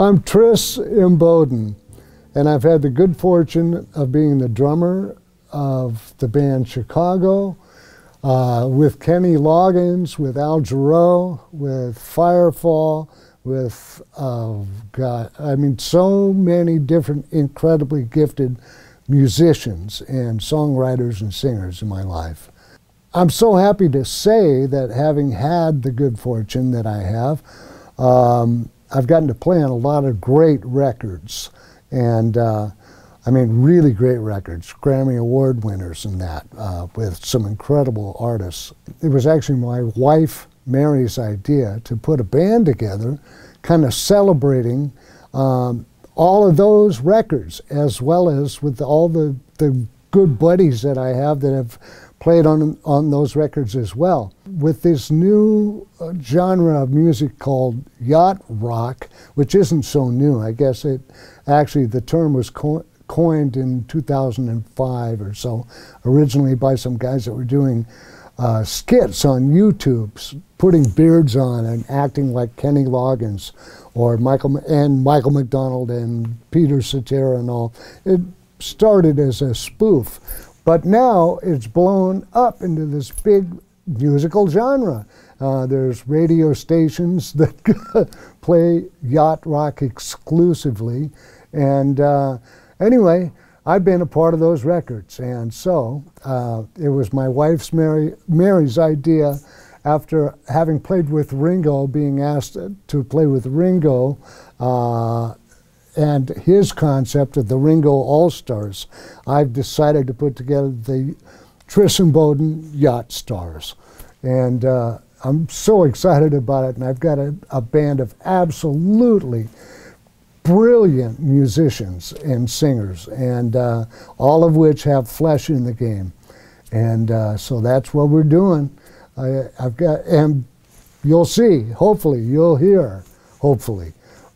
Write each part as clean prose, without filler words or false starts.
I'm Tris Imboden, and I've had the good fortune of being the drummer of the band Chicago, with Kenny Loggins, with Al Jarreau, with Firefall, with, God, I mean, so many different incredibly gifted musicians and songwriters and singers in my life. I'm so happy to say that having had the good fortune that I have, I've gotten to play on a lot of great records, and I mean really great records, Grammy Award winners and that, with some incredible artists. It was actually my wife Mary's idea to put a band together kind of celebrating all of those records, as well as with all the good buddies that I have that have played on those records as well. With this new genre of music called yacht rock, which isn't so new, I guess the term was coined in 2005 or so, originally by some guys that were doing skits on YouTube, putting beards on and acting like Kenny Loggins or Michael McDonald and Peter Cetera and all. It started as a spoof, but now it's blown up into this big musical genre. There's radio stations that play yacht rock exclusively, and anyway, I've been a part of those records, and so it was my wife's Mary's idea, after having played with Ringo, being asked to play with Ringo, and his concept of the Ringo All-Stars. I've decided to put together the Tris Imboden Yacht Stars, and I'm so excited about it, and I've got a band of absolutely brilliant musicians and singers, and all of which have flesh in the game. And so that's what we're doing. I've got, and you'll see, hopefully, you'll hear, hopefully.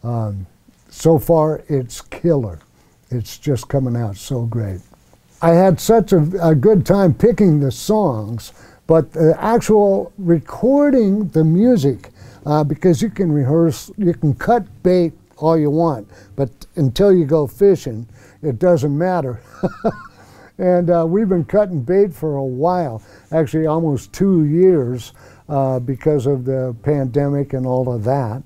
So far, it's killer. It's just coming out so great. I had such a good time picking the songs, but the actual recording the music, because you can rehearse, you can cut bait all you want, but until you go fishing, it doesn't matter. And we've been cutting bait for a while, actually almost 2 years, because of the pandemic and all of that.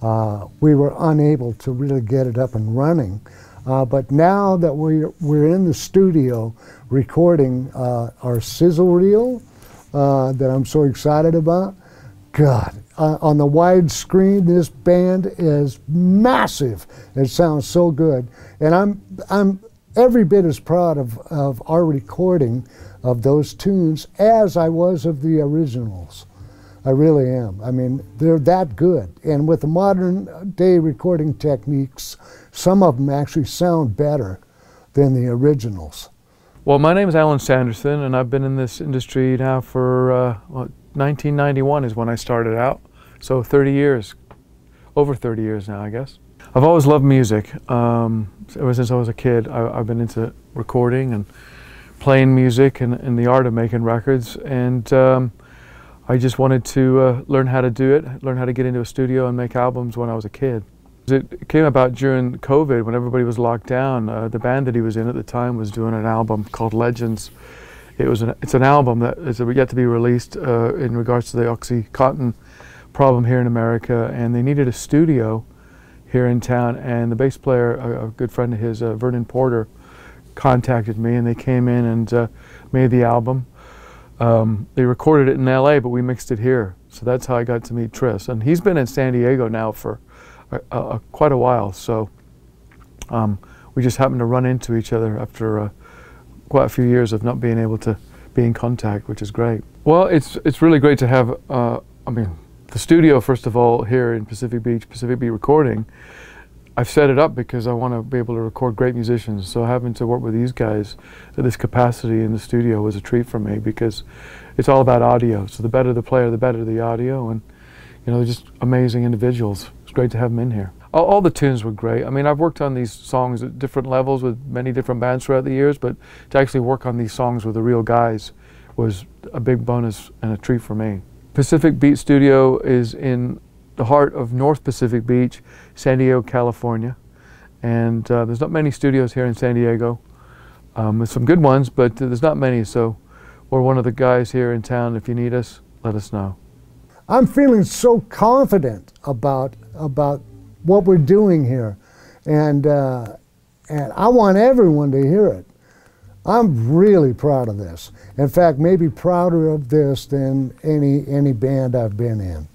We were unable to really get it up and running. But now that we're in the studio recording our sizzle reel that I'm so excited about, God, on the wide screen, this band is massive. It sounds so good. And I'm every bit as proud of our recording of those tunes as I was of the originals. I really am. I mean, they're that good. And with the modern day recording techniques, some of them actually sound better than the originals. Well, my name is Alan Sanderson, and I've been in this industry now for 1991 is when I started out. So 30 years, over 30 years now, I guess. I've always loved music. Ever since I was a kid, I've been into recording and playing music and the art of making records. And I just wanted to learn how to do it, learn how to get into a studio and make albums when I was a kid. It came about during COVID when everybody was locked down. The band that he was in at the time was doing an album called Legends. It's an album that is yet to be released in regards to the OxyContin problem here in America, and they needed a studio here in town, and the bass player, a good friend of his, Vernon Porter, contacted me, and they came in and made the album. They recorded it in LA, but we mixed it here, so that's how I got to meet Tris. And he's been in San Diego now for quite a while, so we just happened to run into each other after quite a few years of not being able to be in contact, which is great. Well, it's really great to have, I mean, the studio, first of all, here in Pacific Beach Recording. I've set it up because I want to be able to record great musicians, so having to work with these guys at this capacity in the studio was a treat for me, because it's all about audio. So the better the player, the better the audio, and you know, they're just amazing individuals. It's great to have them in here. All the tunes were great. I mean, I've worked on these songs at different levels with many different bands throughout the years, but to actually work on these songs with the real guys was a big bonus and a treat for me. Pacific Beat Studio is in the heart of North Pacific Beach, San Diego, California. And there's not many studios here in San Diego. There's some good ones, but there's not many, so we're one of the guys here in town. If you need us, let us know. I'm feeling so confident about what we're doing here, and I want everyone to hear it. I'm really proud of this. In fact, maybe prouder of this than any band I've been in.